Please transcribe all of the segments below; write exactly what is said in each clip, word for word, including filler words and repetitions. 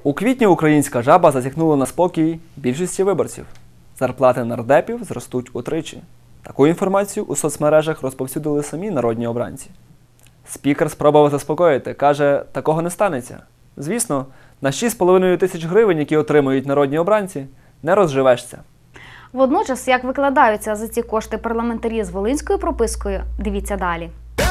У квітні українська жаба засікнула на спокій більшості виборців. Зарплати нардепів зростуть утричі. Таку інформацію у соцмережах розповсюдили самі народні обранці. Спікер спробував заспокоїти, каже, такого не станеться. Звісно, на шість з половиною тисяч гривень, які отримують народні обранці, не розживешся. Водночас, як викладаються за ці кошти парламентарі з волинською пропискою, дивіться далі.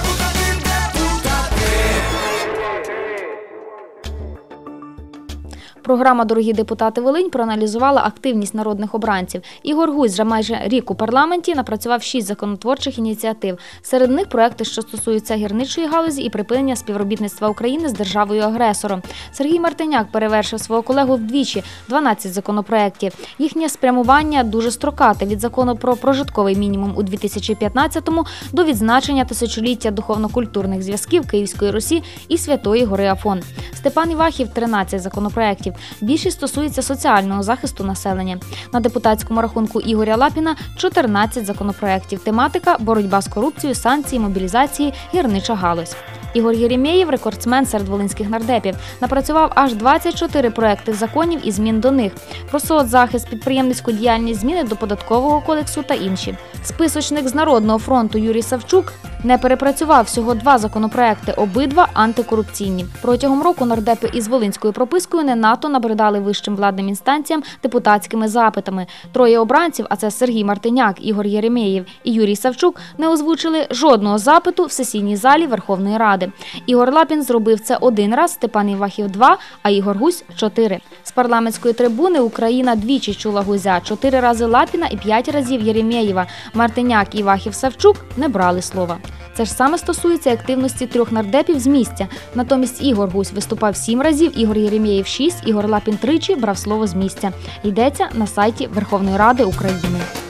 Програма «Дорогі депутати Волинь» проаналізувала активність народних обранців. Ігор Гузь вже майже рік у парламенті напрацював шість законотворчих ініціатив. Серед них проекти, що стосуються гірничої галузі і припинення співробітництва України з державою-агресором. Сергій Мартиняк перевершив свого колегу вдвічі – дванадцять законопроєктів. Їхнє спрямування дуже строкате – від закону про прожитковий мінімум у дві тисячі п'ятнадцятому до відзначення тисячоліття духовно-культурних зв'язків Київської Русі і Святої Гори Афон. Степан Івахів – тринадцять законопроєктів. Більшість стосується соціального захисту населення. На депутатському рахунку Ігоря Лапіна – чотирнадцять законопроєктів. Тематика – боротьба з корупцією, санкції, мобілізації, гірнича галузь. Ігор Єремєєв – рекордсмен серед волинських нардепів. Напрацював аж двадцять чотири проекти законів і змін до них. Про соцзахист, підприємницьку діяльність, зміни до Податкового кодексу та інші. Списочник з Народного фронту Юрій Савчук не перепрацював всього два законопроекти, обидва антикорупційні. Протягом року нардепи із волинською пропискою не надто набридали вищим владним інстанціям депутатськими запитами. Троє обранців, а це Сергій Мартиняк, Ігор Єремєєв і Юрій Савчук, не озвучили жодного запиту в сесійній залі Верховної Ради. Ігор Лапін зробив це один раз, Степан Івахів – два, а Ігор Гузь – чотири. З парламентської трибуни Україна двічі чула Гузя, чотири рази Лапіна і п'ять разів Єремєєва. Мартиняк, Івахів, Савчук не брали слова. Це ж саме стосується активності трьох нардепів з місця. Натомість Ігор Гузь виступав сім разів, Ігор Єремєєв – шість, Ігор Лапін тричі брав слово з місця. Йдеться на сайті Верховної Ради України.